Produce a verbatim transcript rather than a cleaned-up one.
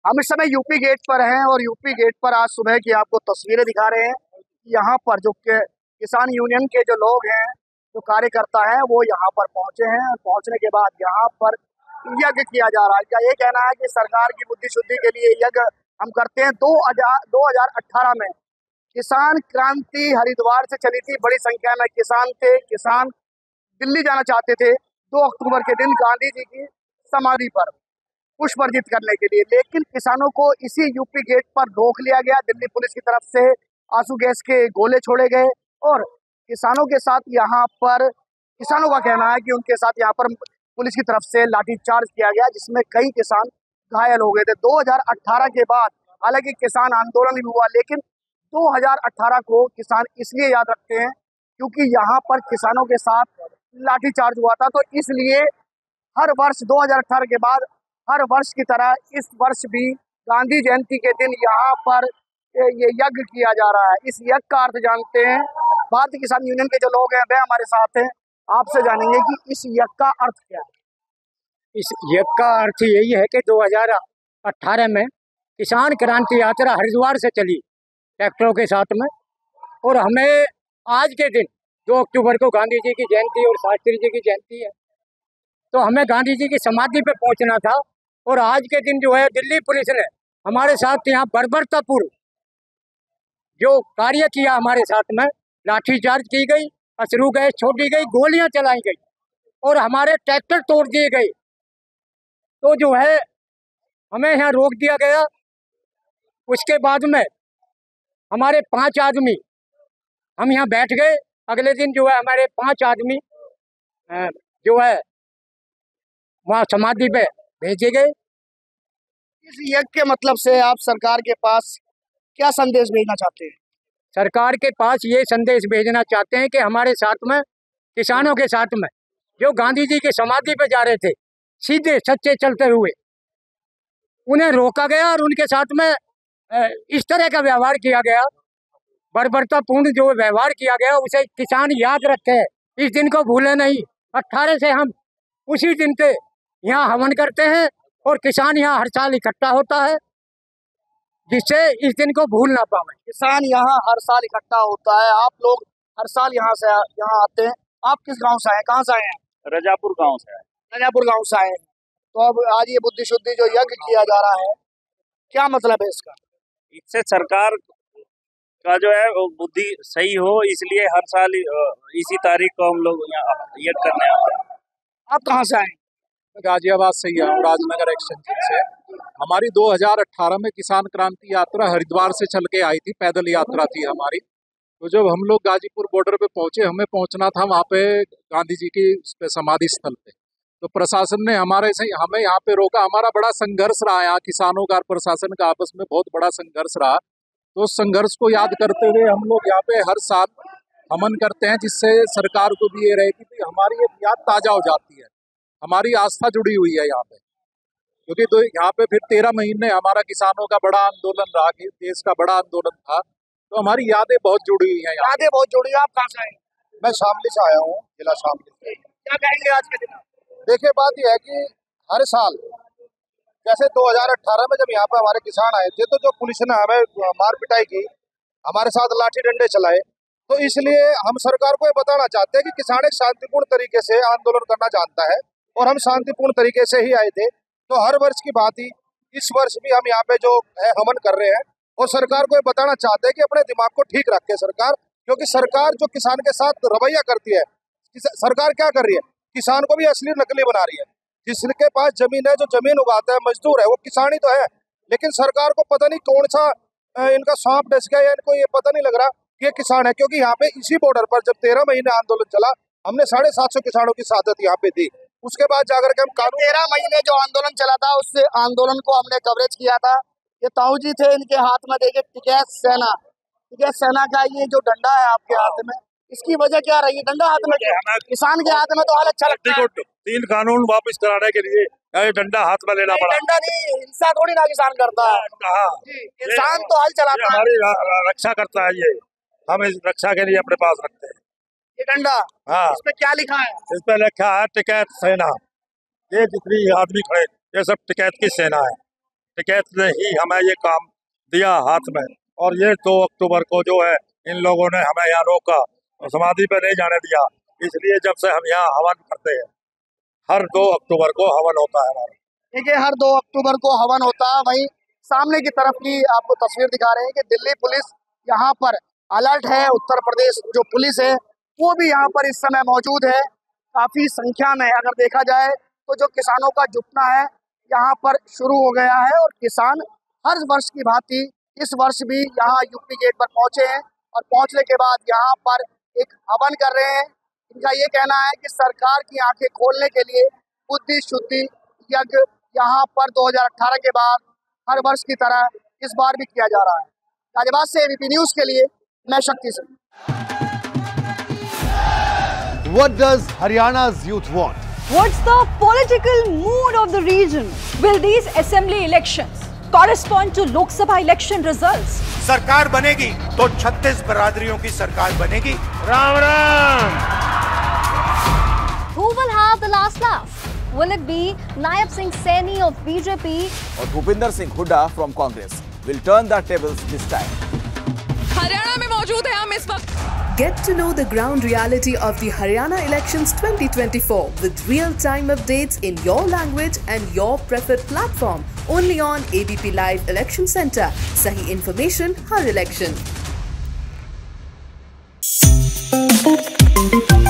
हम इस समय यूपी गेट पर हैं और यूपी गेट पर आज सुबह की आपको तस्वीरें दिखा रहे हैं। यहाँ पर जो किसान यूनियन के जो लोग हैं, जो कार्यकर्ता हैं, वो यहाँ पर पहुंचे हैं। पहुंचने के बाद यहाँ पर यज्ञ किया जा रहा है। क्या ये कहना है कि सरकार की बुद्धि शुद्धि के लिए यज्ञ हम करते हैं। दो हजार दो हजार अठारह में किसान क्रांति हरिद्वार से चली थी। बड़ी संख्या में किसान थे। किसान दिल्ली जाना चाहते थे दो अक्टूबर के दिन गांधी जी की समाधि पर पुष्प अर्जित करने के लिए, लेकिन किसानों को इसी यूपी गेट पर रोक लिया गया। दिल्ली पुलिस की तरफ से आंसू गैस के गोले छोड़े गए और किसानों के साथ यहाँ पर किसानों का कहना है कि उनके साथ यहाँ पर पुलिस की तरफ से लाठीचार्ज किया गया, जिसमें कई किसान घायल हो गए थे। दो हजार अठारह के बाद हालांकि किसान आंदोलन भी हुआ, लेकिन दो हजार अठारह को किसान इसलिए याद रखते हैं क्योंकि यहाँ पर किसानों के साथ लाठीचार्ज हुआ था। तो इसलिए हर वर्ष दो हजार अठारह के बाद हर वर्ष की तरह इस वर्ष भी गांधी जयंती के दिन यहाँ पर ये यज्ञ किया जा रहा है। इस यज्ञ का अर्थ जानते हैं भारतीय किसान यूनियन के जो लोग हैं, वे हमारे साथ हैं। आपसे जानेंगे कि इस यज्ञ का अर्थ क्या है। इस यज्ञ का अर्थ यही है कि दो हजार अठारह में किसान क्रांति यात्रा हरिद्वार से चली ट्रैक्टरों के साथ में, और हमें आज के दिन दो अक्टूबर को गांधी जी की जयंती और शास्त्री जी की जयंती है, तो हमें गांधी जी की समाधि पे पहुंचना था। और आज के दिन जो है दिल्ली पुलिस ने हमारे साथ यहाँ बर्बरतापूर्व जो कार्य किया, हमारे साथ में लाठीचार्ज की गई, अश्रु गैस छोड़ी गई, गोलियां चलाई गई और हमारे ट्रैक्टर तोड़ दिए गए। तो जो है हमें यहाँ रोक दिया गया। उसके बाद में हमारे पांच आदमी हम यहाँ बैठ गए। अगले दिन जो है हमारे पांच आदमी जो है वहाँ समाधि पे भेजे गए। इस यज्ञ के मतलब से आप सरकार के पास क्या संदेश भेजना चाहते हैं। सरकार के पास ये संदेश भेजना चाहते हैं कि हमारे साथ में किसानों के साथ में जो गांधी जी की समाधि पे जा रहे थे सीधे सच्चे चलते हुए, उन्हें रोका गया और उनके साथ में इस तरह का व्यवहार किया गया, बर्बरतापूर्ण जो व्यवहार किया गया, उसे किसान याद रखे, इस दिन को भूले नहीं। अट्ठारह से हम उसी दिन के यहाँ हवन करते हैं और किसान यहाँ हर साल इकट्ठा होता है, जिससे इस दिन को भूल ना पाए। किसान यहाँ हर साल इकट्ठा होता है। आप लोग हर साल यहाँ से यहाँ आते हैं। आप किस गांव से आए, कहाँ से आए हैं। रजापुर गांव से आए। रजापुर गांव से आए हैं। तो अब आज ये बुद्धि शुद्धि जो यज्ञ किया जा रहा है, क्या मतलब है इसका। इससे सरकार का जो है वो बुद्धि सही हो, इसलिए हर साल इसी तारीख को हम लोग यहाँ यज्ञ करने आते हैं। आप कहाँ से आए। गाजियाबाद से ही हूँ, राजनगर एक्सटेंशन से। हमारी दो हजार अठारह में किसान क्रांति यात्रा हरिद्वार से चल के आई थी, पैदल यात्रा थी हमारी। तो जब हम लोग गाजीपुर बॉर्डर पे पहुंचे, हमें पहुंचना था वहाँ पे गांधी जी की समाधि स्थल पे, तो प्रशासन ने हमारे से हमें यहाँ पे रोका। हमारा बड़ा संघर्ष रहा, यहाँ किसानों का प्रशासन का आपस में बहुत बड़ा संघर्ष रहा। तो उस संघर्ष को याद करते हुए हम लोग यहाँ पे हर साल हवन करते हैं, जिससे सरकार को भी ये रहे कि हमारी ये याद ताजा हो जाती है, हमारी आस्था जुड़ी हुई है यहाँ पे। क्योंकि तो यहाँ पे फिर तेरह महीने हमारा किसानों का बड़ा आंदोलन रहा, कि देश का बड़ा आंदोलन था, तो हमारी यादें बहुत जुड़ी हुई हैं। यादें बहुत जुड़ी है। आप कहाँ से आए। मैं शामली से आया हूँ, जिला शामली से। क्या कहेंगे आज के दिन। देखिए, बात यह है कि हर साल जैसे दो हजार अठारह में जब यहाँ पे हमारे किसान आए थे, तो जो पुलिस ने हमें मार पिटाई की, हमारे साथ लाठी डंडे चलाए, तो इसलिए हम सरकार को ये बताना चाहते हैं कि किसान एक शांतिपूर्ण तरीके से आंदोलन करना जानता है और हम शांतिपूर्ण तरीके से ही आए थे। तो हर वर्ष की बात ही इस वर्ष भी हम यहाँ पे जो है हवन कर रहे हैं, और सरकार को ये बताना चाहते हैं कि अपने दिमाग को ठीक रखे सरकार, क्योंकि सरकार जो किसान के साथ रवैया करती है, सरकार क्या कर रही है, किसान को भी असली नकली बना रही है। जिसके पास जमीन है, जो जमीन उगाता है, मजदूर है, वो किसान ही तो है, लेकिन सरकार को पता नहीं कौन सा इनका सांप डस गया, या इनको ये पता नहीं लग रहा कि ये किसान है। क्योंकि यहाँ पे इसी बॉर्डर पर जब तेरह महीने आंदोलन चला, हमने साढ़े सात सौ किसानों की शहादत यहाँ पे दी। उसके बाद जाकर के हम कानून तेरह महीने जो आंदोलन चला था, उस आंदोलन को हमने कवरेज किया था। ये ताऊ जी थे, इनके हाथ में देखिए टिकैत सेना, टिकैत सेना का ये जो डंडा है आपके हाथ में, इसकी वजह क्या रही है। डंडा हाथ में, किसान के हाथ में तो हाल अच्छा लगता है। तीन कानून वापस कराने के लिए डंडा हाथ में लेना पड़ा। डंडा नहीं, हिंसा थोड़ी ना किसान करता है, किसान तो हल चलाता है, हमारी रक्षा करता है। ये हम इस रक्षा के लिए अपने पास रखते हैं ये डंडा। हाँ, इस पे क्या लिखा है। इस पे लिखा है टिकैत सेना। ये जितनी आदमी खड़े, ये सब टिकैत की सेना है। टिकैत ने ही हमें ये काम दिया हाथ में। और ये दो अक्टूबर को जो है इन लोगों ने हमें यहाँ रोका, समाधि पे नहीं जाने दिया। इसलिए जब से हम यहाँ हवन करते हैं, हर दो अक्टूबर को हवन होता है हमारा। देखिए हर दो अक्टूबर को हवन होता है। वहीं सामने की तरफ की आपको तस्वीर दिखा रहे हैं कि दिल्ली पुलिस यहाँ पर अलर्ट है। उत्तर प्रदेश जो पुलिस है वो भी यहाँ पर इस समय मौजूद है काफी संख्या में। अगर देखा जाए तो जो किसानों का जुटना है यहाँ पर शुरू हो गया है और किसान हर वर्ष की भांति इस वर्ष भी यहाँ यूपी गेट पर पहुंचे हैं और पहुंचने के बाद यहाँ पर एक हवन कर रहे हैं। इनका ये कहना है कि सरकार की आंखें खोलने के लिए बुद्धि शुद्धि यज्ञ यहाँ पर दो हज़ार अठारह के बाद हर वर्ष की तरह इस बार भी किया जा रहा है। गाजियाबाद से एबीपी न्यूज के लिए मैं Shakti Singh. What does Haryana's youth want? What's the political mood of the region? Will these assembly elections correspond to Lok Sabha election results? सरकार बनेगी तो छत्तीस बिरादरियों की सरकार बनेगी। Ram Ram. Who will have the last laugh? Will it be Nayab Singh Saini of B J P or Bhupinder Singh Hooda from Congress? Will turn the tables this time. Haryana में मौजूद है हम इस वक्त। Get to know the ground reality of the Haryana elections twenty twenty-four with real-time updates in your language and your preferred platform. Only on A B P Live Election Center. Sahi information, har election.